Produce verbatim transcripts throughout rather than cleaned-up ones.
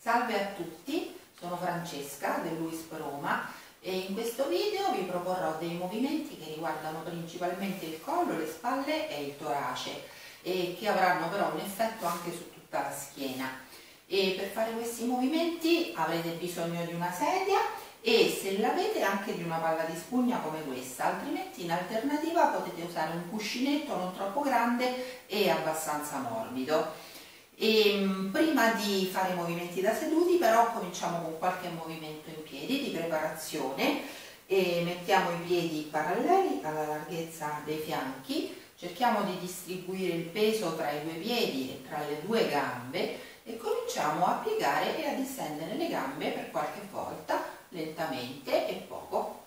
Salve a tutti, sono Francesca del Luis Roma e in questo video vi proporrò dei movimenti che riguardano principalmente il collo, le spalle e il torace e che avranno però un effetto anche su tutta la schiena. E per fare questi movimenti avrete bisogno di una sedia e, se l'avete, anche di una palla di spugna come questa, altrimenti in alternativa potete usare un cuscinetto non troppo grande e abbastanza morbido. E prima di fare i movimenti da seduti però cominciamo con qualche movimento in piedi di preparazione e mettiamo i piedi paralleli alla larghezza dei fianchi, cerchiamo di distribuire il peso tra i due piedi e tra le due gambe e cominciamo a piegare e a distendere le gambe per qualche volta, lentamente e poco.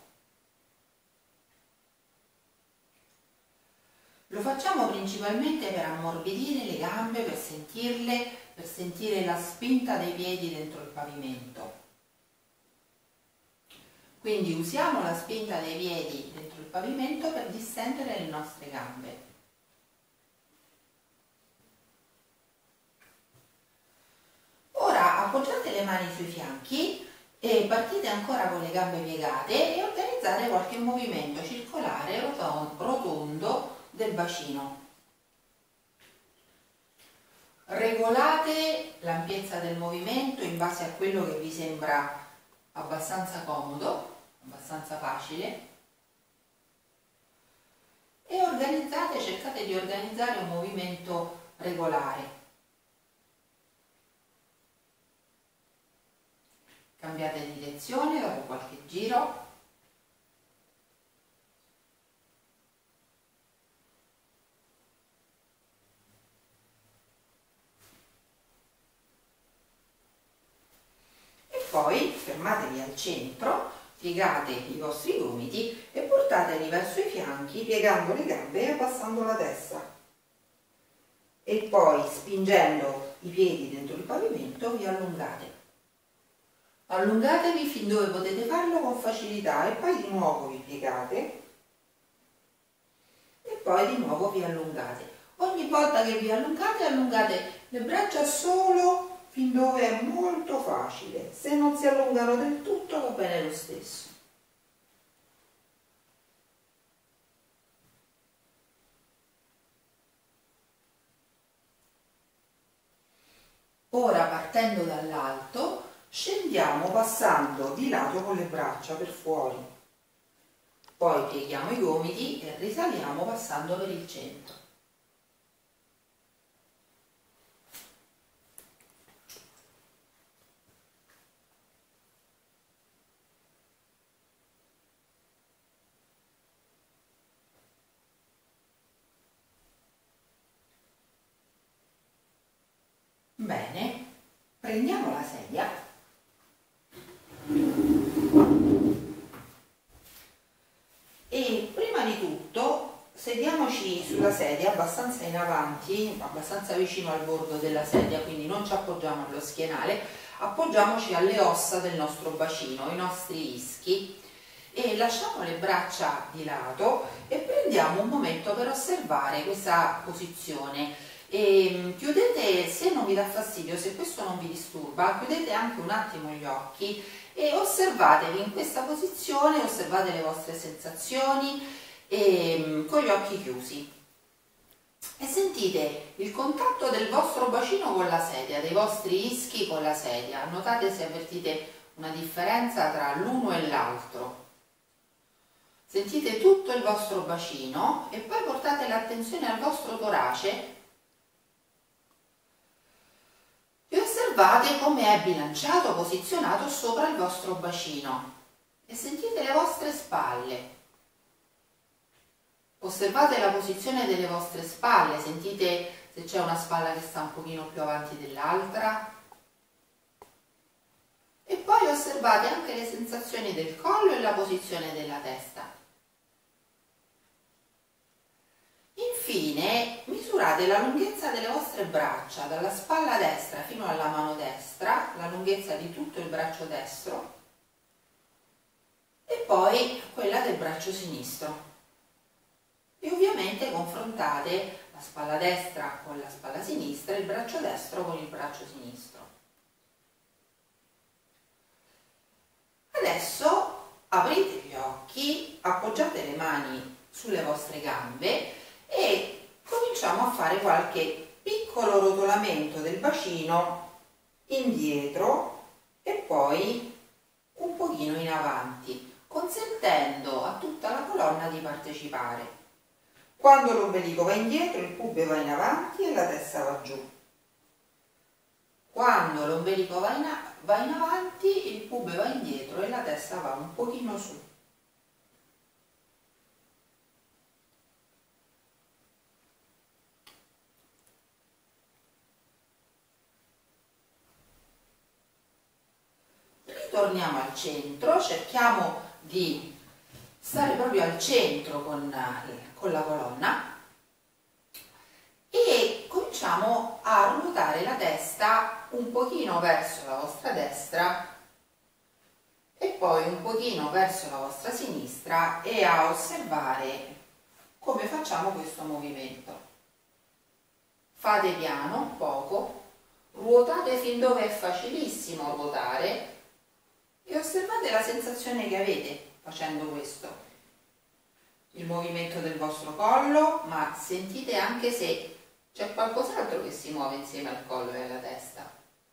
Lo facciamo principalmente per ammorbidire le gambe, per sentirle, per sentire la spinta dei piedi dentro il pavimento. Quindi usiamo la spinta dei piedi dentro il pavimento per distendere le nostre gambe. Ora appoggiate le mani sui fianchi e partite ancora con le gambe piegate e organizzate qualche movimento circolare rotondo del bacino. Regolate l'ampiezza del movimento in base a quello che vi sembra abbastanza comodo, abbastanza facile, e organizzate, cercate di organizzare un movimento regolare. Cambiate direzione dopo qualche giro. Poi fermatevi al centro, piegate i vostri gomiti e portateli verso i fianchi piegando le gambe e abbassando la testa. E poi, spingendo i piedi dentro il pavimento, vi allungate. Allungatevi fin dove potete farlo con facilità e poi di nuovo vi piegate e poi di nuovo vi allungate. Ogni volta che vi allungate, allungate le braccia solo fin dove è molto facile. Se non si allungano del tutto va bene lo stesso. Ora, partendo dall'alto, scendiamo passando di lato con le braccia per fuori. Poi pieghiamo i gomiti e risaliamo passando per il centro. Bene, prendiamo la sedia e prima di tutto sediamoci sulla sedia abbastanza in avanti, abbastanza vicino al bordo della sedia, quindi non ci appoggiamo allo schienale, appoggiamoci alle ossa del nostro bacino, i nostri ischi, e lasciamo le braccia di lato e prendiamo un momento per osservare questa posizione. E chiudete, se non vi dà fastidio, se questo non vi disturba, chiudete anche un attimo gli occhi e osservatevi in questa posizione, osservate le vostre sensazioni e, con gli occhi chiusi, e sentite il contatto del vostro bacino con la sedia, dei vostri ischi con la sedia. Notate se avvertite una differenza tra l'uno e l'altro. Sentite tutto il vostro bacino e poi portate l'attenzione al vostro torace e osservate come è bilanciato, posizionato sopra il vostro bacino, e sentite le vostre spalle. Osservate la posizione delle vostre spalle, sentite se c'è una spalla che sta un pochino più avanti dell'altra, e poi osservate anche le sensazioni del collo e la posizione della testa. Infine misurate la lunghezza delle vostre braccia, dalla spalla destra fino alla mano destra, la lunghezza di tutto il braccio destro, e poi quella del braccio sinistro. E ovviamente confrontate la spalla destra con la spalla sinistra, il braccio destro con il braccio sinistro. aprite gli occhi, appoggiate le mani sulle vostre gambe e cominciamo a fare qualche piccolo rotolamento del bacino indietro e poi un pochino in avanti, consentendo a tutta la colonna di partecipare. Quando l'ombelico va indietro, il pube va in avanti e la testa va giù. Quando l'ombelico va in, va in avanti, il pube va indietro e la testa va un pochino su. Ritorniamo al centro, cerchiamo di stare proprio al centro con, con la colonna e cominciamo a ruotare la testa un pochino verso la vostra destra e poi un pochino verso la vostra sinistra e a osservare come facciamo questo movimento. Fate piano, poco, ruotate fin dove è facilissimo ruotare e osservate la sensazione che avete facendo questo. Il movimento del vostro collo, ma sentite anche se c'è qualcos'altro che si muove insieme al collo e alla testa.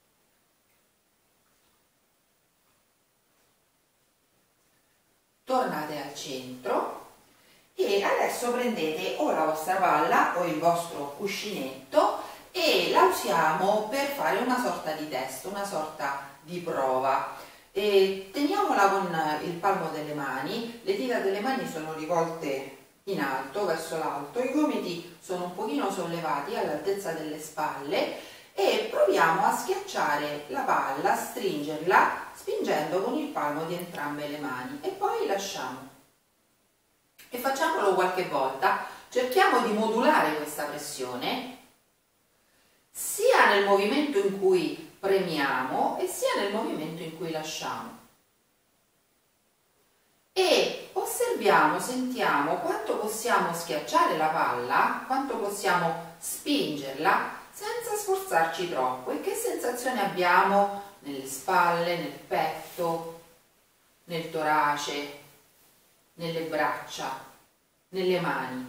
Tornate al centro e adesso prendete o la vostra palla o il vostro cuscinetto e la usiamo per fare una sorta di test, una sorta di prova. E teniamola con il palmo delle mani, le dita delle mani sono rivolte in alto, verso l'alto, i gomiti sono un pochino sollevati all'altezza delle spalle e proviamo a schiacciare la palla, a stringerla, spingendo con il palmo di entrambe le mani e poi lasciamo. E facciamolo qualche volta, cerchiamo di modulare questa pressione sia nel movimento in cui premiamo e sia nel movimento in cui lasciamo. E osserviamo, sentiamo quanto possiamo schiacciare la palla, quanto possiamo spingerla senza sforzarci troppo e che sensazione abbiamo nelle spalle, nel petto, nel torace, nelle braccia, nelle mani.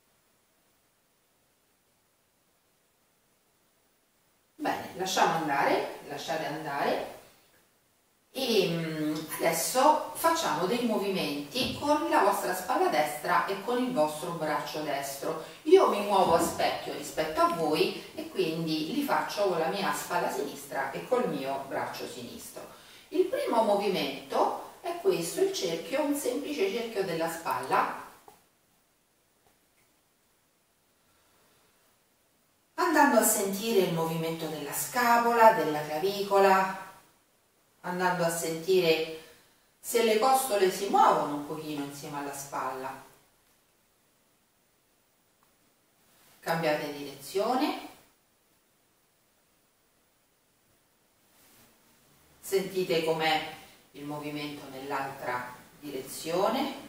Bene, lasciamo andare, lasciate andare e adesso facciamo dei movimenti con la vostra spalla destra e con il vostro braccio destro. Io mi muovo a specchio rispetto a voi e quindi li faccio con la mia spalla sinistra e col mio braccio sinistro. Il primo movimento è questo, il cerchio, un semplice cerchio della spalla, andando a sentire il movimento della scapola, della clavicola, andando a sentire se le costole si muovono un pochino insieme alla spalla. Cambiate direzione, sentite com'è il movimento nell'altra direzione.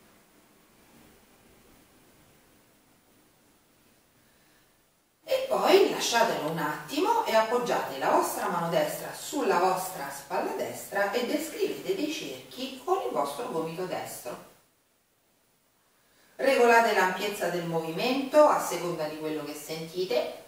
E poi lasciatelo un attimo e appoggiate la vostra mano destra sulla vostra spalla destra e descrivete dei cerchi con il vostro gomito destro. Regolate l'ampiezza del movimento a seconda di quello che sentite.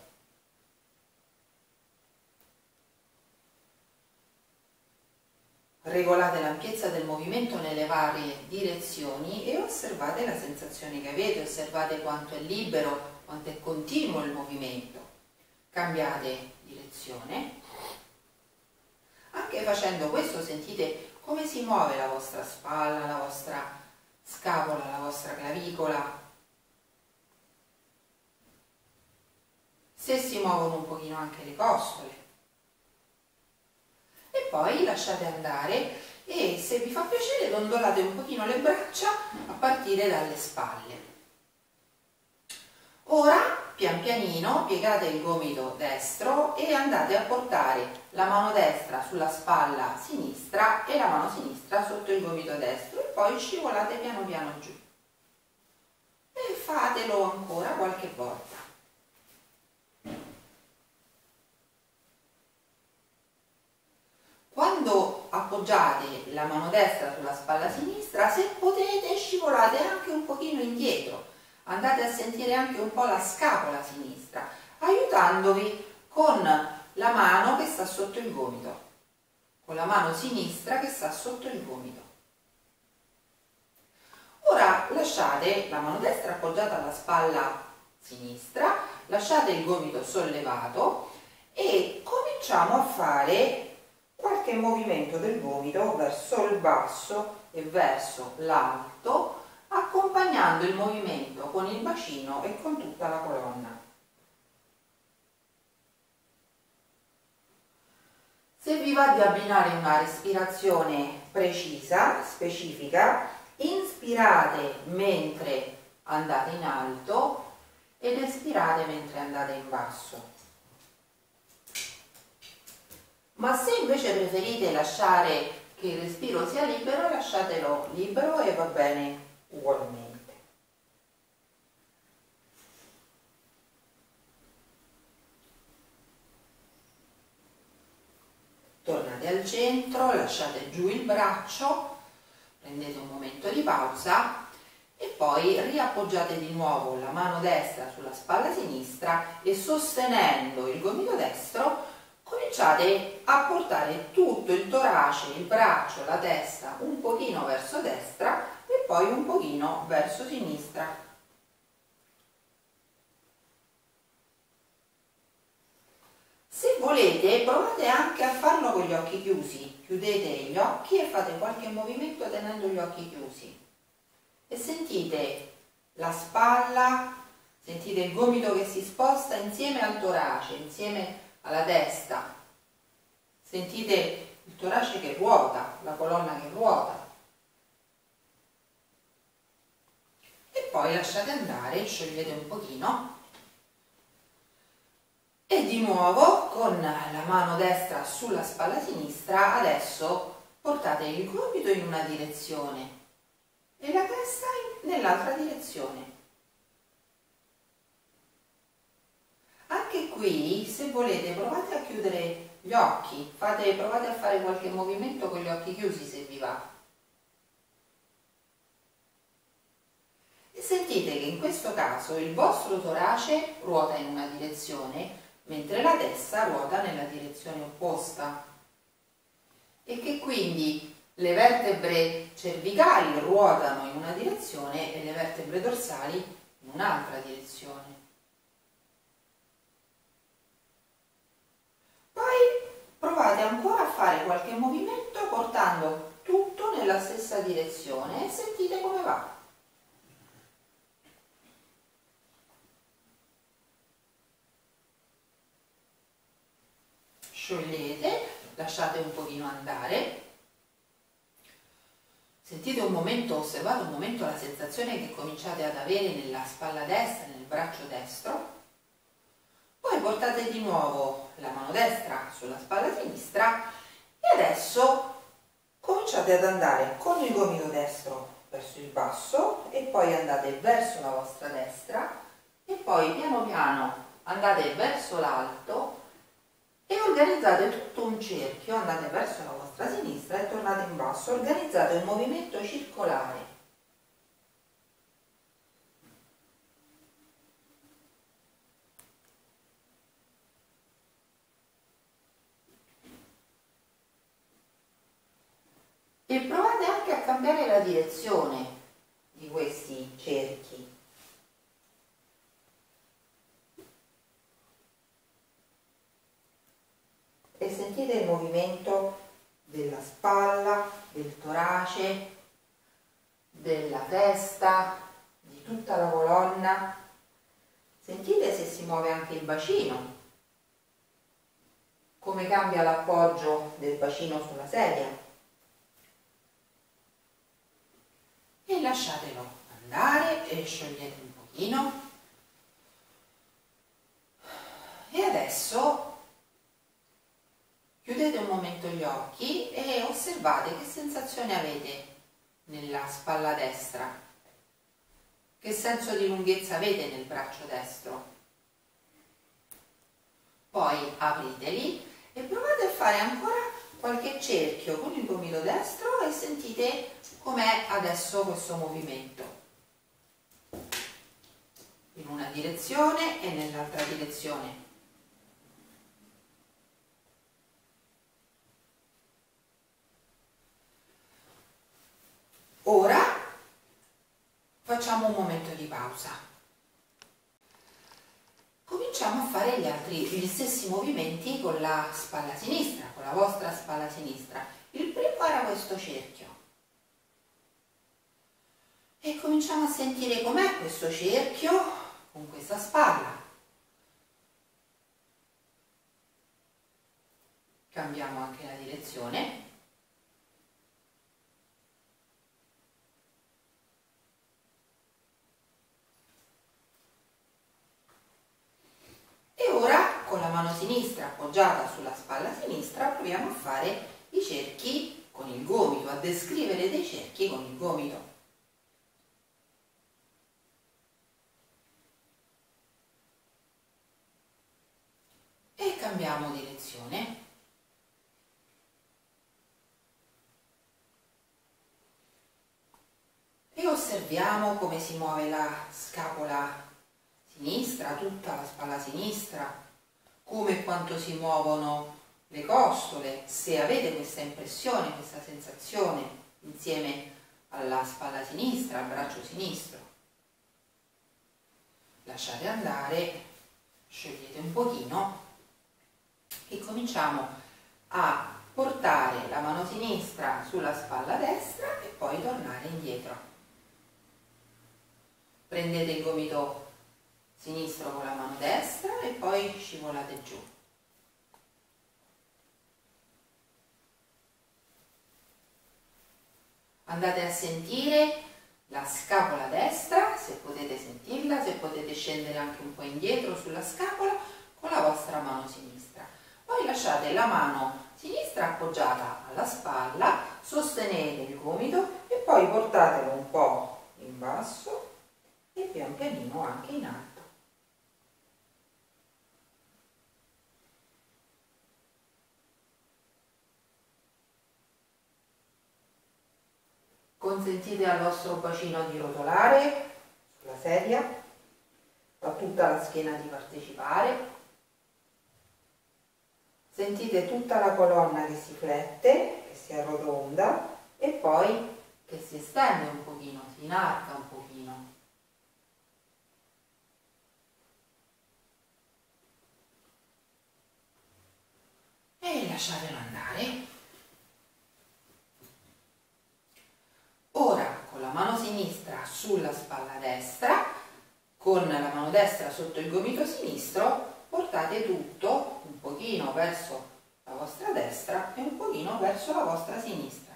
Regolate l'ampiezza del movimento nelle varie direzioni e osservate la sensazione che avete, osservate quanto è libero, quanto è continuo il movimento. Cambiate direzione. Anche facendo questo sentite come si muove la vostra spalla, la vostra scapola, la vostra clavicola. Se si muovono un pochino anche le costole. E poi lasciate andare e se vi fa piacere dondolate un pochino le braccia a partire dalle spalle. Ora pian pianino piegate il gomito destro e andate a portare la mano destra sulla spalla sinistra e la mano sinistra sotto il gomito destro e poi scivolate piano piano giù. E fatelo ancora qualche volta. Quando appoggiate la mano destra sulla spalla sinistra, se potete scivolate anche un pochino indietro, andate a sentire anche un po' la scapola sinistra, aiutandovi con la mano che sta sotto il gomito, con la mano sinistra che sta sotto il gomito. Ora lasciate la mano destra appoggiata alla spalla sinistra, lasciate il gomito sollevato e cominciamo a fare qualche movimento del gomito verso il basso e verso l'alto, accompagnando il movimento con il bacino e con tutta la colonna. Se vi va di abbinare una respirazione precisa, specifica, inspirate mentre andate in alto ed espirate mentre andate in basso. Ma se invece preferite lasciare che il respiro sia libero, lasciatelo libero e va bene ugualmente. Tornate al centro, lasciate giù il braccio, prendete un momento di pausa e poi riappoggiate di nuovo la mano destra sulla spalla sinistra e sostenendo il gomito destro cominciate a portare tutto il torace, il braccio, la testa un pochino verso destra e poi un pochino verso sinistra. Se volete provate anche a farlo con gli occhi chiusi, chiudete gli occhi e fate qualche movimento tenendo gli occhi chiusi e sentite la spalla, sentite il gomito che si sposta insieme al torace, insieme alla testa, sentite il torace che ruota, la colonna che ruota e poi lasciate andare, sciogliete un pochino e di nuovo con la mano destra sulla spalla sinistra adesso portate il gomito in una direzione e la testa nell'altra direzione. Anche qui, se volete, provate a chiudere gli occhi, fate, provate a fare qualche movimento con gli occhi chiusi se vi va. E sentite che in questo caso il vostro torace ruota in una direzione, mentre la testa ruota nella direzione opposta. E che quindi le vertebre cervicali ruotano in una direzione e le vertebre dorsali in un'altra direzione. Provate ancora a fare qualche movimento portando tutto nella stessa direzione e sentite come va. Sciogliete, lasciate un pochino andare. Sentite un momento, osservate un momento la sensazione che cominciate ad avere nella spalla destra, nel braccio destro. Poi portate di nuovo la mano destra sulla spalla sinistra e adesso cominciate ad andare con il gomito destro verso il basso e poi andate verso la vostra destra e poi piano piano andate verso l'alto e organizzate tutto un cerchio, andate verso la vostra sinistra e tornate in basso, organizzate un movimento circolare. E provate anche a cambiare la direzione di questi cerchi. E sentite il movimento della spalla, del torace, della testa, di tutta la colonna. Sentite se si muove anche il bacino, come cambia l'appoggio del bacino sulla sedia. E lasciatelo andare e sciogliete un pochino. E adesso chiudete un momento gli occhi e osservate che sensazione avete nella spalla destra, che senso di lunghezza avete nel braccio destro. Poi apriteli e provate a fare ancora qualche cerchio con il gomito destro e sentite com'è adesso questo movimento. In una direzione e nell'altra direzione. Ora facciamo un momento di pausa. Cominciamo a fare gli altri, gli stessi movimenti con la spalla sinistra, con la vostra spalla sinistra. Il primo era questo cerchio. E cominciamo a sentire com'è questo cerchio con questa spalla. Cambiamo anche la direzione. E ora con la mano sinistra appoggiata sulla spalla sinistra proviamo a fare i cerchi con il gomito, a descrivere dei cerchi con il gomito. E cambiamo direzione. E osserviamo come si muove la scapola sinistra, tutta la spalla sinistra, come e quanto si muovono le costole, se avete questa impressione, questa sensazione insieme alla spalla sinistra, al braccio sinistro. Lasciate andare, sciogliete un pochino e cominciamo a portare la mano sinistra sulla spalla destra e poi tornare indietro. Prendete il gomito sinistro con la mano destra e poi scivolate giù. Andate a sentire la scapola destra, se potete sentirla, se potete scendere anche un po' indietro sulla scapola con la vostra mano sinistra. Poi lasciate la mano sinistra appoggiata alla spalla, sostenete il gomito e poi portatelo un po' in basso e pian pianino anche in alto. Consentite al vostro bacino di rotolare sulla sedia, a tutta la schiena di partecipare. Sentite tutta la colonna che si flette, che si arrotonda e poi che si estende un pochino, si inarca un pochino. E lasciatelo andare. Ora con la mano sinistra sulla spalla destra, con la mano destra sotto il gomito sinistro, portate tutto un pochino verso la vostra destra e un pochino verso la vostra sinistra.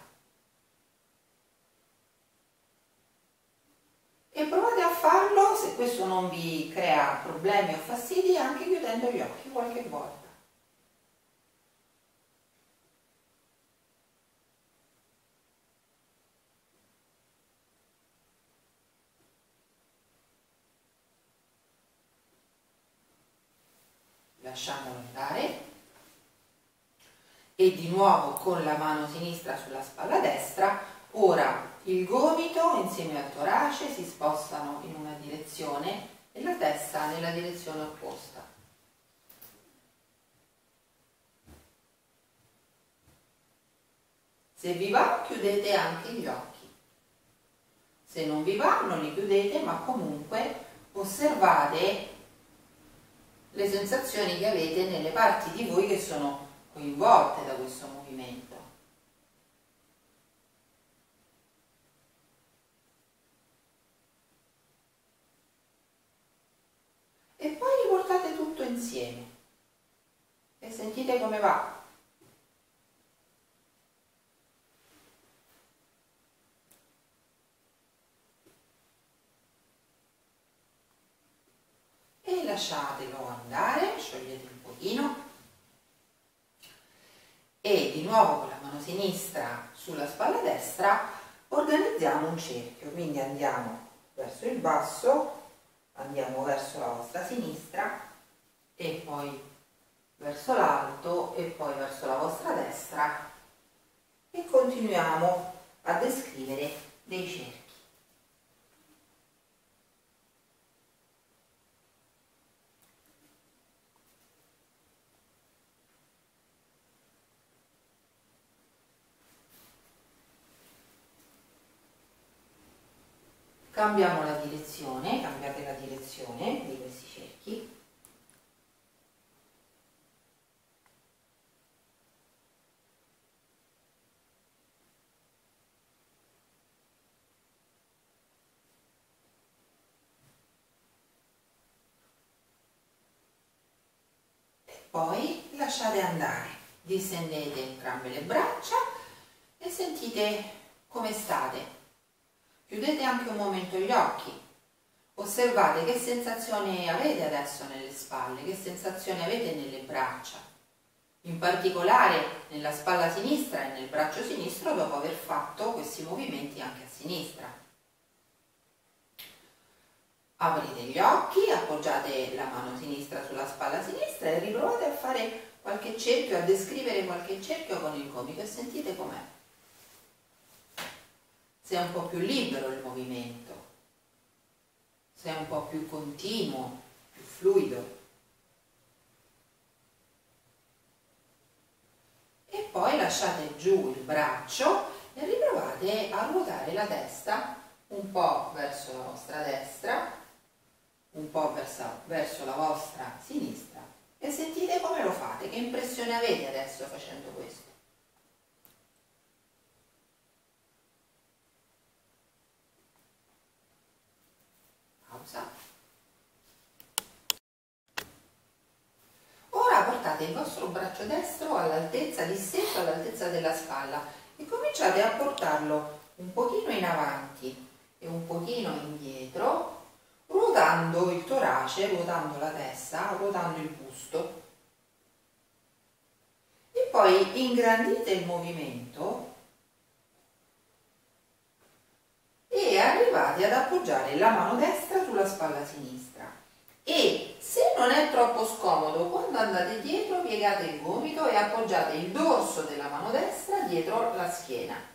E provate a farlo, se questo non vi crea problemi o fastidi, anche chiudendo gli occhi qualche volta. Lasciamolo andare e di nuovo con la mano sinistra sulla spalla destra, ora il gomito insieme al torace si spostano in una direzione e la testa nella direzione opposta. Se vi va chiudete anche gli occhi, se non vi va non li chiudete, ma comunque osservate le sensazioni che avete nelle parti di voi che sono coinvolte da questo movimento. E poi riportate tutto insieme e sentite come va. E lasciatelo andare, sciogliete un pochino e di nuovo con la mano sinistra sulla spalla destra organizziamo un cerchio, quindi andiamo verso il basso, andiamo verso la vostra sinistra e poi verso l'alto e poi verso la vostra destra continuiamo a descrivere dei cerchi. Cambiamo la direzione, cambiate la direzione di questi cerchi. Poi lasciate andare, distendete entrambe le braccia e sentite come state. Chiudete anche un momento gli occhi, osservate che sensazione avete adesso nelle spalle, che sensazione avete nelle braccia, in particolare nella spalla sinistra e nel braccio sinistro dopo aver fatto questi movimenti anche a sinistra. Aprite gli occhi, appoggiate la mano sinistra sulla spalla sinistra e riprovate a fare qualche cerchio, a descrivere qualche cerchio con il gomito e sentite com'è. Se è un po' più libero il movimento, se è un po' più continuo, più fluido. E poi lasciate giù il braccio e riprovate a ruotare la testa un po' verso la vostra destra, un po' verso, verso la vostra sinistra e sentite come lo fate, che impressione avete adesso facendo questo. Pausa. Ora portate il vostro braccio destro all'altezza di stretto, all'altezza della spalla e cominciate a portarlo un pochino in avanti e un pochino indietro, ruotando il torace, ruotando la testa, ruotando il busto. E poi ingrandite il movimento e arrivate ad appoggiare la mano destra sulla spalla sinistra. E se non è troppo scomodo, quando andate dietro piegate il gomito e appoggiate il dorso della mano destra dietro la schiena.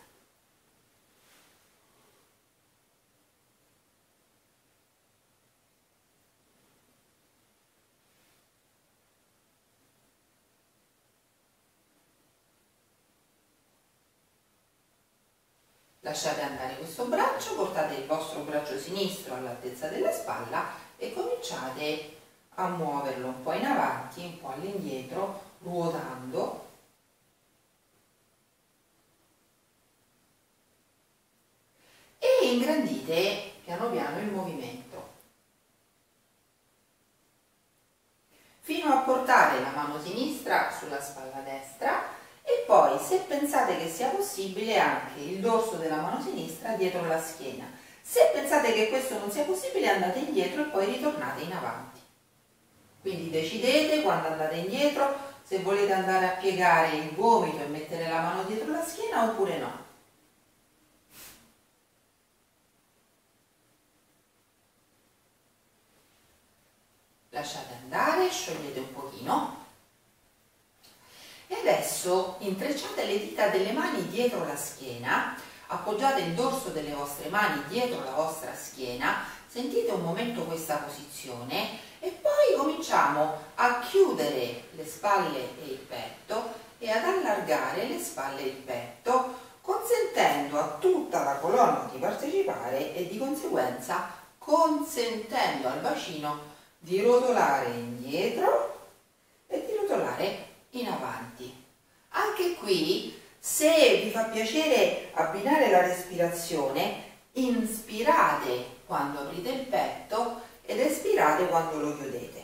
Lasciate andare questo braccio, portate il vostro braccio sinistro all'altezza della spalla e cominciate a muoverlo un po' in avanti, un po' all'indietro, ruotando. E ingrandite piano piano il movimento, fino a portare la mano sinistra sulla spalla destra. E poi, se pensate che sia possibile, anche il dorso della mano sinistra dietro la schiena. Se pensate che questo non sia possibile, andate indietro e poi ritornate in avanti. Quindi decidete quando andate indietro se volete andare a piegare il gomito e mettere la mano dietro la schiena oppure no. Lasciate andare, sciogliete un pochino. E adesso intrecciate le dita delle mani dietro la schiena, appoggiate il dorso delle vostre mani dietro la vostra schiena, sentite un momento questa posizione e poi cominciamo a chiudere le spalle e il petto e ad allargare le spalle e il petto, consentendo a tutta la colonna di partecipare e di conseguenza consentendo al bacino di rotolare indietro e di rotolare in avanti. Anche qui, se vi fa piacere abbinare la respirazione, inspirate quando aprite il petto ed espirate quando lo chiudete.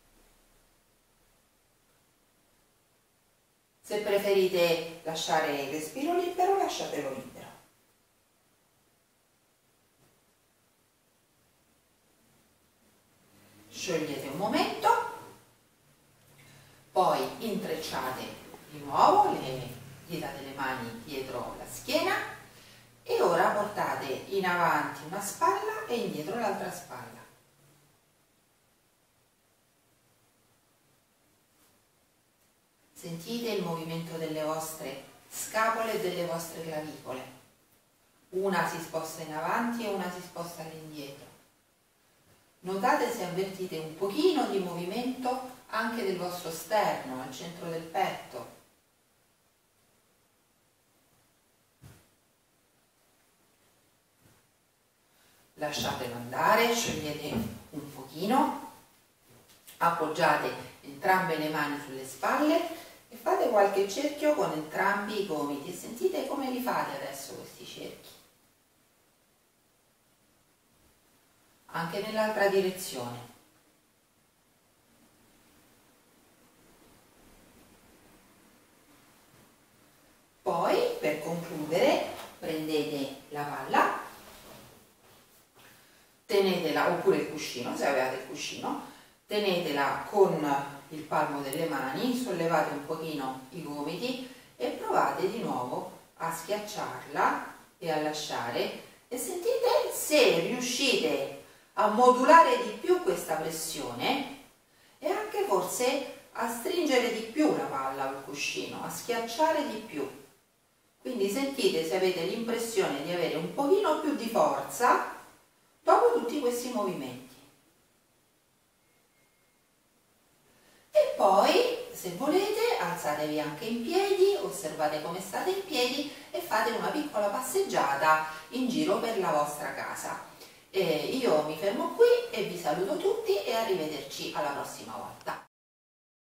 Se preferite lasciare il respiro libero, lasciatelo libero. Sciogliete un momento, poi intrecciate di nuovo le dita delle mani dietro la schiena e ora portate in avanti una spalla e indietro l'altra spalla. Sentite il movimento delle vostre scapole delle vostre clavicole. Una si sposta in avanti e una si sposta all'indietro. Notate se avvertite un pochino di movimento anche del vostro sterno, al centro del petto. Lasciatelo andare, sciogliete un pochino, appoggiate entrambe le mani sulle spalle e fate qualche cerchio con entrambi i gomiti e sentite come li fate adesso questi cerchi. Anche nell'altra direzione. Poi, per concludere, prendete la palla, tenetela, oppure il cuscino, se avete il cuscino, tenetela con il palmo delle mani, sollevate un pochino i gomiti e provate di nuovo a schiacciarla e a lasciare e sentite se riuscite a modulare di più questa pressione e anche forse a stringere di più la palla o il cuscino, a schiacciare di più. Quindi sentite se avete l'impressione di avere un pochino più di forza dopo tutti questi movimenti. E poi, se volete, alzatevi anche in piedi, osservate come state in piedi e fate una piccola passeggiata in giro per la vostra casa. E io mi fermo qui e vi saluto tutti e arrivederci alla prossima volta.